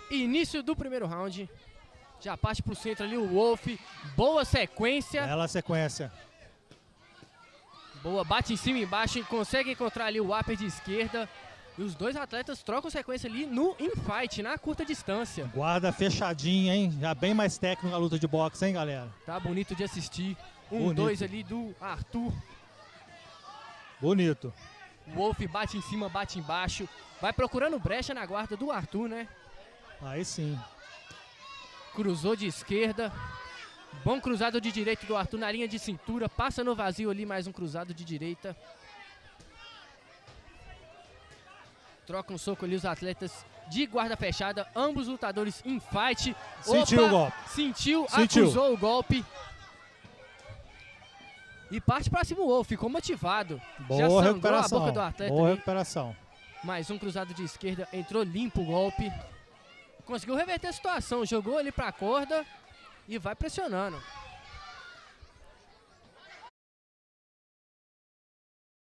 Início do primeiro round. Já parte pro centro ali o Wolf. Boa sequência. Bela sequência. Boa, bate em cima e embaixo. Consegue encontrar ali o upper de esquerda. E os dois atletas trocam sequência ali no infight, na curta distância. Guarda fechadinha, hein? Já bem mais técnico a luta de boxe, hein, galera? Tá bonito de assistir. Bonito. 1-2 ali do Arthur. Bonito. O Wolf bate em cima, bate embaixo. Vai procurando brecha na guarda do Arthur, né? Aí sim. Cruzou de esquerda. Bom cruzado de direita do Arthur na linha de cintura. Passa no vazio ali, mais um cruzado de direita. Troca um soco ali os atletas de guarda fechada. Ambos lutadores em fight. Sentiu o golpe. Sentiu, acusou o golpe. E parte pra cima o Wolf, ficou motivado. Já Boa sangrou recuperação. a boca do atleta Boa ali. recuperação. Mais um cruzado de esquerda, entrou limpo o golpe. Conseguiu reverter a situação, jogou ali pra corda e vai pressionando.